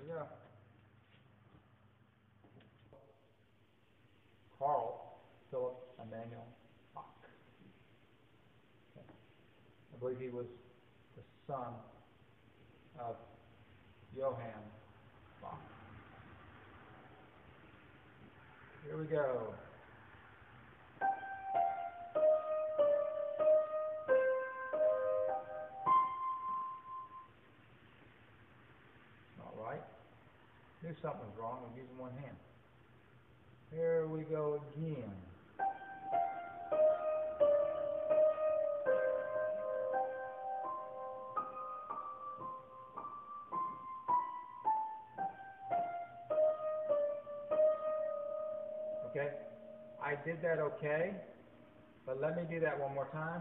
we go. Carl Philip Emanuel Bach. Okay. I believe he was the son of Johann Bach. Here we go. All right. Knew something was wrong. I'm using one hand. Here we go again. Okay, I did that okay, but let me do that one more time.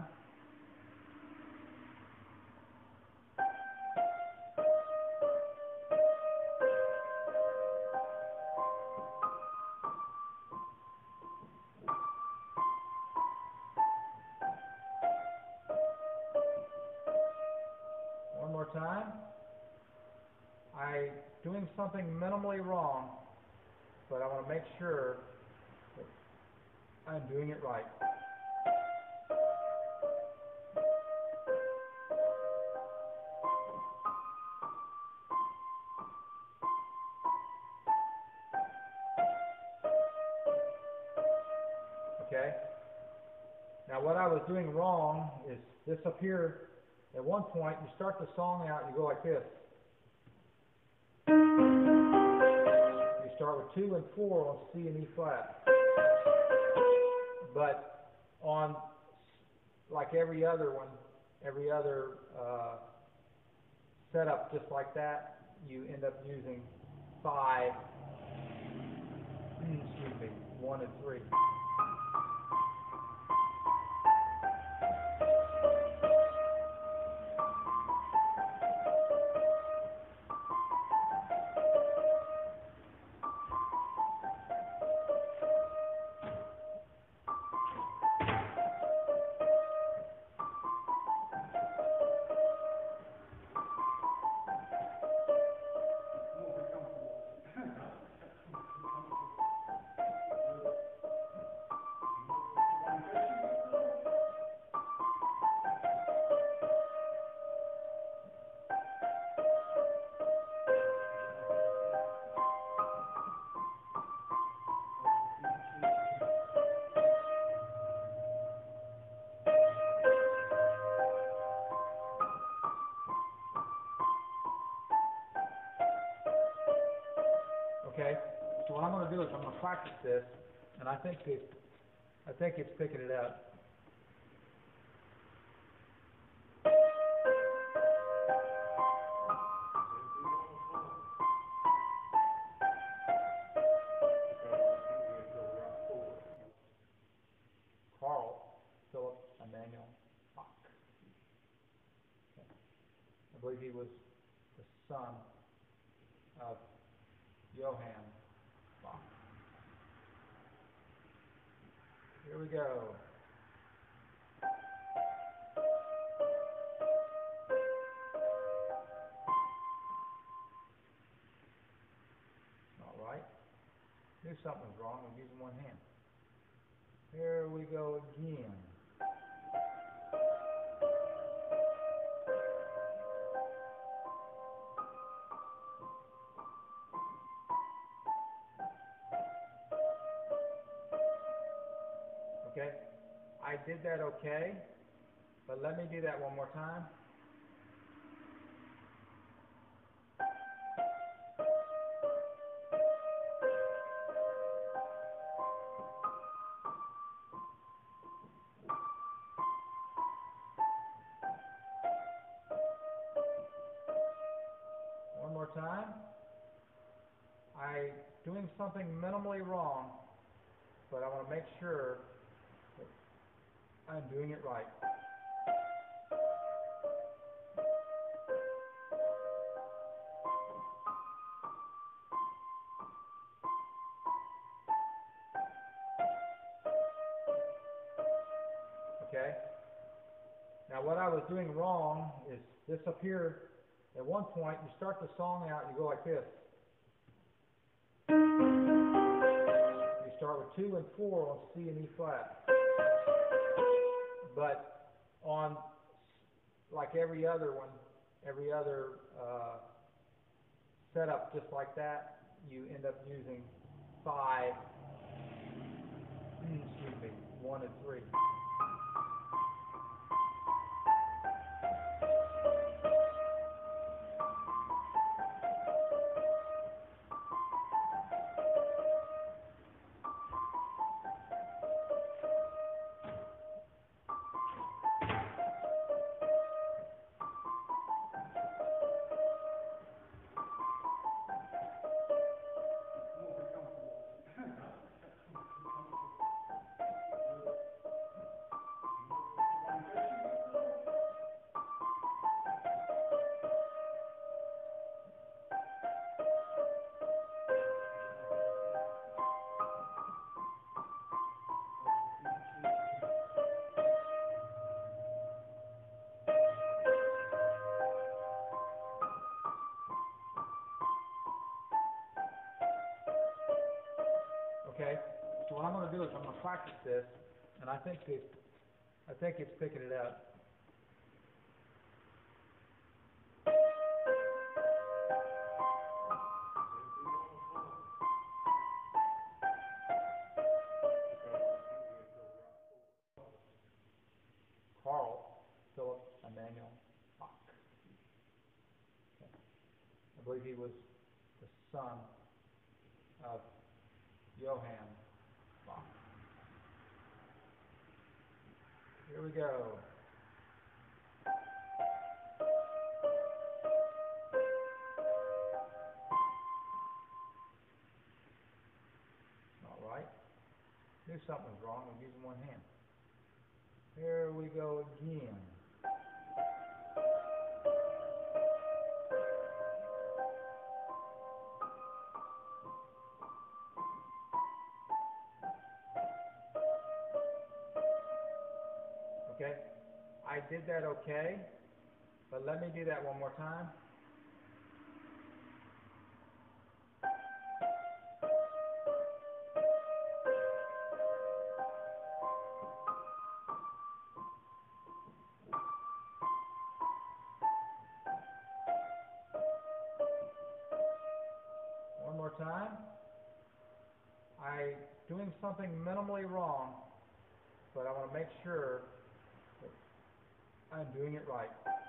One more time. I'm doing something minimally wrong, but I want to make sure that I'm doing it right. Okay? Now what I was doing wrong is this up here. At one point, you start the song out, you go like this. You start with 2 and 4 on C and E flat. But on, like every other one, every other setup just like that, you end up using 5, 1 and 3. Okay, so what I'm going to do is I'm going to practice this, and I think it's picking it up. Carl Philip Emanuel Bach. Okay. I believe he was the son of Johann Bach. Here we go. All right. Knew something was wrong. I'm using one hand. Here we go again. Okay, I did that okay, but let me do that one more time. One more time. I'm doing something minimally wrong, but I want to make sure that I'm doing it right. Okay? Now what I was doing wrong is this up here. At one point, you start the song out, you go like this. You start with 2 and 4 on C and E flat. But on, like every other one, every other setup just like that, you end up using 5, excuse me, 1 and 3. Okay, so what I'm going to do is I'm going to practice this, and I think it's picking it up. Carl Philip Emanuel Bach. Okay. I believe he was the son of Johann Bach. Here we go. All right. Knew something was wrong with using one hand. Here we go again. Okay, I did that okay, but let me do that one more time. One more time. I'm doing something minimally wrong, but I want to make sure that I'm doing it right.